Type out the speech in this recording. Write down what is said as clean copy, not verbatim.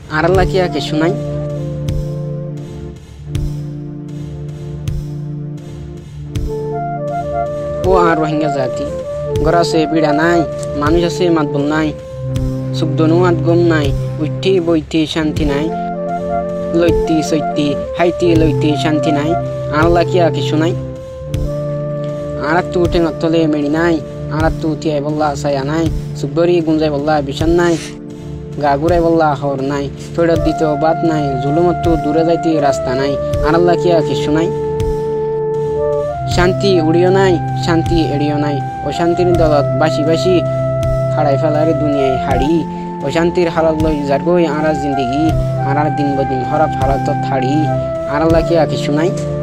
আর আল্লাহ কি আকে শুনাই। ও আর রোহিঙ্গা জাতি গড় আছে বিড়া নাই, মানুষ আছে মাতবল নাই, সুখদনু আতগম নাই, উঠি বইতে শান্তি নাই, লইতি সইতি হাইতি লইতে শান্তি নাই। আল্লাহ কি আকে শুনাই। আর তু টেঙ তলে মেড়ি নাই, আর তু তিয়াই বল্লা সায়া নাই, সুবরি গুঞ্জাই বল্লা বিছান নাই, গাগুরাই বল্লা হর নাই, ফেরত দিতে বাত নাই, জুলুমত দূরে যাইতে রাস্তা নাই। আর আল্লাহ কি আকে শুনাই। শান্তি উড়িও নাই, শান্তি এড়িও নাই, অশান্তির দলত বাসি বাসি হারাই ফেলারে দুনিয়ায় হাড়ি, অশান্তির হালাত লই যারগই আর জিন্দিগি, আর দিন বদিন হরাপ হালাত থাড়ি। আর আল্লাহ কি আকে শুনাই।